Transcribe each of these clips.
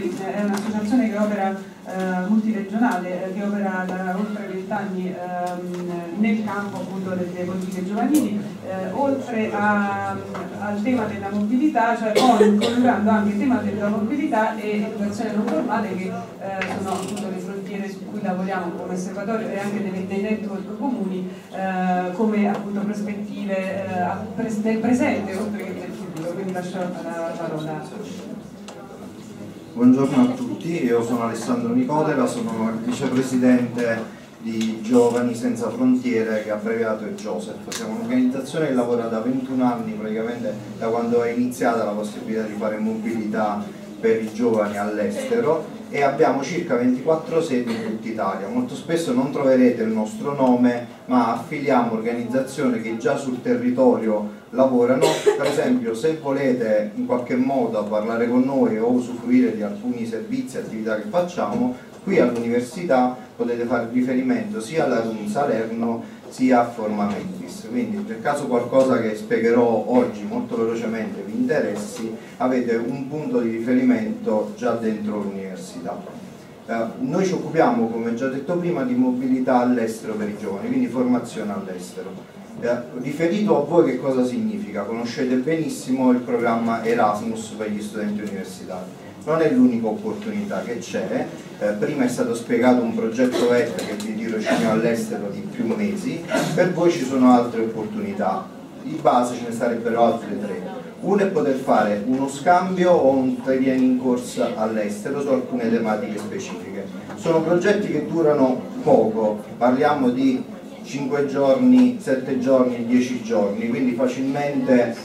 Giovani è un'associazione che opera multiregionale, che opera da oltre 20 anni nel campo appunto delle politiche giovanili, oltre al tema della mobilità, cioè poi coniugando anche il tema della mobilità e educazione non formale, che sono appunto le frontiere su cui lavoriamo come osservatorio, e anche dei network comuni come appunto prospettive del presente oltre che del futuro. Quindi lascio la parola. Buongiorno a tutti, io sono Alessandro Nicotera, sono il vicepresidente di Giovani Senza Frontiere, che abbreviato è Joseph. Siamo un'organizzazione che lavora da 21 anni, praticamente da quando è iniziata la possibilità di fare mobilità per i giovani all'estero, e abbiamo circa 24 sedi in tutta Italia. Molto spesso non troverete il nostro nome, ma affiliamo organizzazioni che già sul territorio lavorano. Per esempio, se volete in qualche modo parlare con noi o usufruire di alcuni servizi e attività che facciamo, qui all'università potete fare riferimento sia alla RUM Salerno sia a Forma Mentis. Quindi nel caso qualcosa che spiegherò oggi molto velocemente vi interessi, avete un punto di riferimento già dentro l'università. Noi ci occupiamo, come già detto prima, di mobilità all'estero per i giovani, quindi formazione all'estero. Riferito a voi, che cosa significa? Conoscete benissimo il programma Erasmus per gli studenti universitari. Non è l'unica opportunità che c'è, prima è stato spiegato un progetto VET che è di tirocinio all'estero di più mesi, per voi ci sono altre opportunità, di base ce ne sarebbero altre tre. Uno è poter fare uno scambio o un training course all'estero su alcune tematiche specifiche. Sono progetti che durano poco, parliamo di 5 giorni, 7 giorni, 10 giorni, quindi facilmente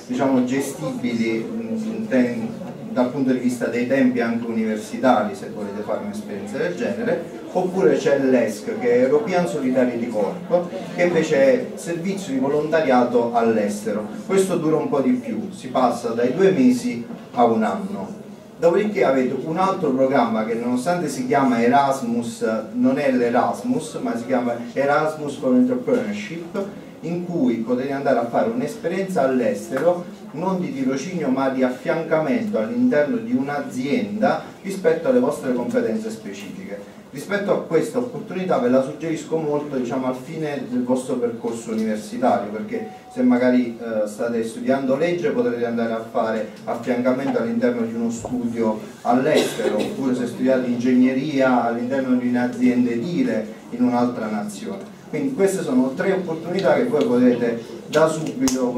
gestibili dal punto di vista dei tempi anche universitari, se volete fare un'esperienza del genere. Oppure c'è l'ESC, che è European Solidarity Corp, che invece è servizio di volontariato all'estero. Questo dura un po' di più, si passa dai 2 mesi a 1 anno. Dopodiché avete un altro programma che, nonostante si chiama Erasmus, non è l'Erasmus, ma si chiama Erasmus for Entrepreneurship, in cui potete andare a fare un'esperienza all'estero, non di tirocinio ma di affiancamento all'interno di un'azienda rispetto alle vostre competenze specifiche. Rispetto a questa opportunità ve la suggerisco molto, al fine del vostro percorso universitario, perché se magari state studiando legge potrete andare a fare affiancamento all'interno di uno studio all'estero, oppure se studiate ingegneria all'interno di un'azienda edile in un'altra nazione. Quindi queste sono 3 opportunità che voi potete da subito,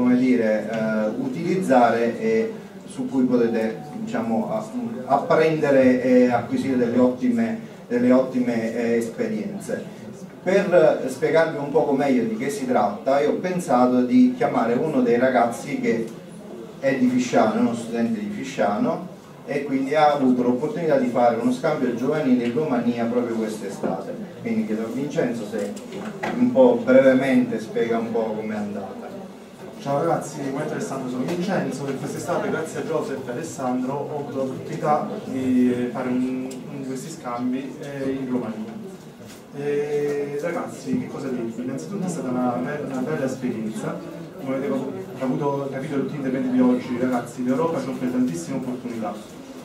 utilizzare, e su cui potete apprendere e acquisire delle ottime esperienze. Per spiegarvi un poco meglio di che si tratta, io ho pensato di chiamare uno dei ragazzi che è di Fisciano, è uno studente di Fisciano, e quindi ha avuto l'opportunità di fare uno scambio giovanile in Romania proprio quest'estate. Quindi chiedo a Vincenzo se un po' brevemente spiega un po' com'è andata. Ciao ragazzi, come Alessandro, sono Vincenzo e quest'estate, grazie a Joseph e Alessandro, ho avuto l'opportunità di fare uno di questi scambi in Romania. Ragazzi, che cosa dirvi? Innanzitutto è stata una bella esperienza. Come avete capito tutti gli interventi di oggi, ragazzi, l'Europa ci offre tantissime opportunità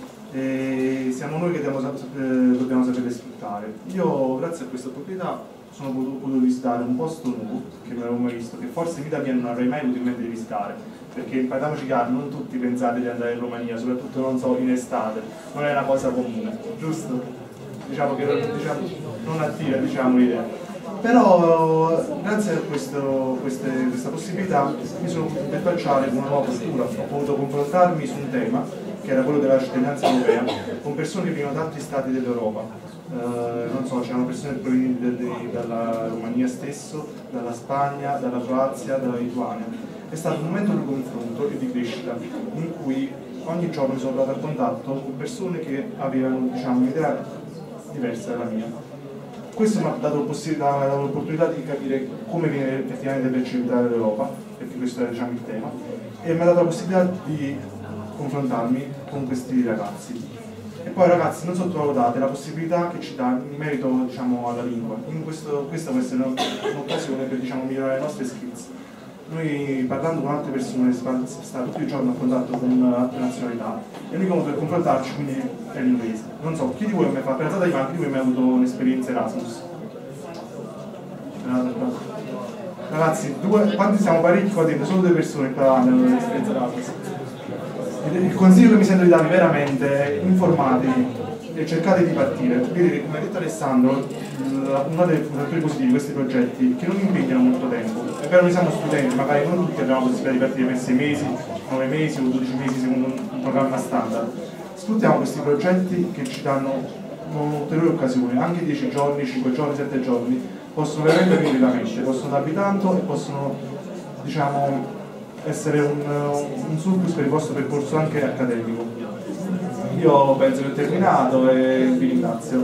e siamo noi che dobbiamo saperle sfruttare. Io, grazie a questa opportunità, sono potuto visitare un posto nuovo che non avevo mai visto, che forse in vita mia non avrei mai avuto in mente di visitare, perché parliamoci chiaro, non tutti pensate di andare in Romania, soprattutto non so in estate, non è una cosa comune, giusto? Diciamo che non attira l'idea. Però grazie a questa possibilità mi sono potuto interfacciare con una nuova postura, ho potuto confrontarmi su un tema che era quello della cittadinanza europea con persone che venivano da altri stati dell'Europa. Non so, c'erano persone provenienti dalla Romania stesso, dalla Spagna, dalla Croazia, dalla Lituania. È stato un momento di confronto e di crescita in cui ogni giorno mi sono trovato a contatto con persone che avevano un'idea diversa dalla mia. Questo mi ha dato l'opportunità di capire come viene effettivamente percepita l'Europa, perché questo è il tema, e mi ha dato la possibilità di confrontarmi con questi ragazzi. E poi ragazzi, non sottovalutate la possibilità che ci dà in merito alla lingua. Questa può essere un'occasione per migliorare le nostre skills. Noi parlando con altre persone si sta tutti i giorni a contatto con altre nazionalità e l'unico modo per confrontarci quindi è l'inglese. Non so, chi di voi mi fa, per alzata di mano, chi di voi mi ha avuto un'esperienza Erasmus? Ragazzi, quanti siamo parecchi qua dentro, solo 2 persone qua hanno un'esperienza Erasmus. Il consiglio che mi sento di darvi veramente è informatevi e cercate di partire. Vedete, come ha detto Alessandro, uno dei fattori positivi di questi progetti è che non impegnano molto tempo. È vero, noi siamo studenti, magari non tutti abbiamo la possibilità di partire per 6 mesi, 9 mesi o 12 mesi secondo un programma standard. Sfruttiamo questi progetti che ci danno ulteriori occasioni, anche 10 giorni, 5 giorni, 7 giorni, possono veramente aprire la mente, possono darvi tanto e possono, diciamo, essere un surplus per il vostro percorso anche accademico. Io penso che ho terminato e vi ringrazio.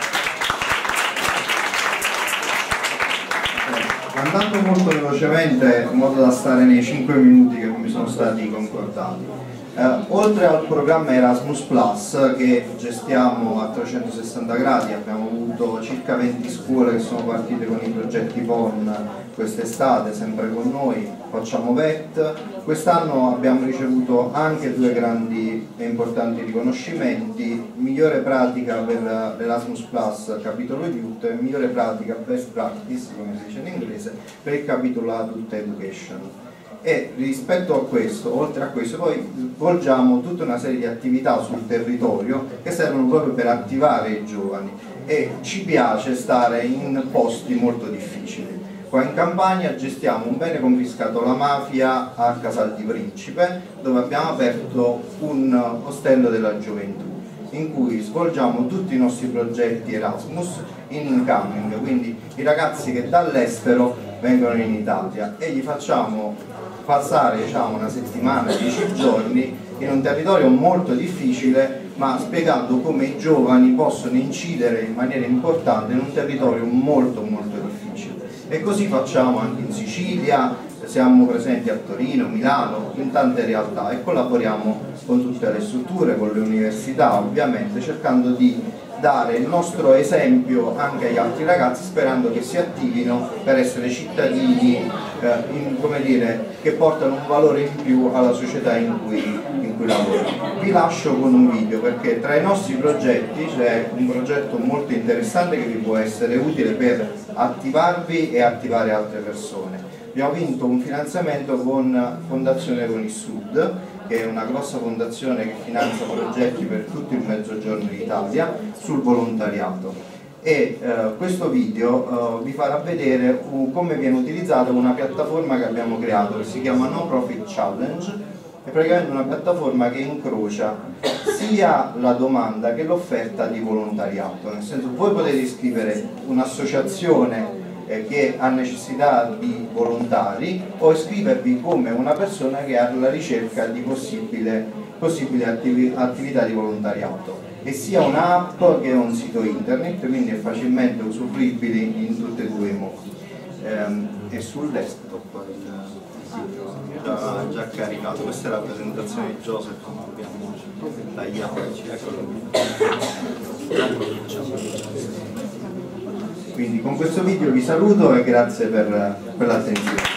Andando molto velocemente, in modo da stare nei 5 minuti che mi sono stati concordati. Oltre al programma Erasmus Plus che gestiamo a 360 gradi, abbiamo avuto circa 20 scuole che sono partite con i progetti PON quest'estate, sempre con noi, facciamo VET. Quest'anno abbiamo ricevuto anche 2 grandi e importanti riconoscimenti: migliore pratica per l'Erasmus Plus capitolo Youth e migliore pratica Best Practice, come si dice in inglese, per il capitolo Adult Education. E rispetto a questo, oltre a questo, poi svolgiamo tutta una serie di attività sul territorio che servono proprio per attivare i giovani, e ci piace stare in posti molto difficili. Qua in Campania gestiamo un bene confiscato alla mafia a Casal di Principe, dove abbiamo aperto un ostello della gioventù in cui svolgiamo tutti i nostri progetti Erasmus in incoming, quindi i ragazzi che dall'estero vengono in Italia e gli facciamo passare, diciamo, una settimana, 10 giorni in un territorio molto difficile, ma spiegando come i giovani possono incidere in maniera importante in un territorio molto difficile. E così facciamo anche in Sicilia, siamo presenti a Torino, Milano, in tante realtà, e collaboriamo con tutte le strutture, con le università ovviamente, cercando di dare il nostro esempio anche agli altri ragazzi, sperando che si attivino per essere cittadini come dire, che portano un valore in più alla società in cui lavorano. Vi lascio con un video, perché tra i nostri progetti c'è un progetto molto interessante che vi può essere utile per attivarvi e attivare altre persone. Abbiamo vinto un finanziamento con Fondazione Con il Sud, che è una grossa fondazione che finanzia progetti per tutto il Mezzogiorno d'Italia sul volontariato. E questo video vi farà vedere come viene utilizzata una piattaforma che abbiamo creato, che si chiama No Profit Challenge. È praticamente una piattaforma che incrocia sia la domanda che l'offerta di volontariato, nel senso, voi potete iscrivere un'associazione che ha necessità di volontari, o iscrivervi come una persona che ha la ricerca di possibili attività di volontariato, e sia un'app che un sito internet, quindi è facilmente usufruibile in tutti e 2 i modi. E sul desktop il già caricato. Questa è la presentazione di Joseph, ma abbiamo tagliato, quindi con questo video vi saluto e grazie per l'attenzione.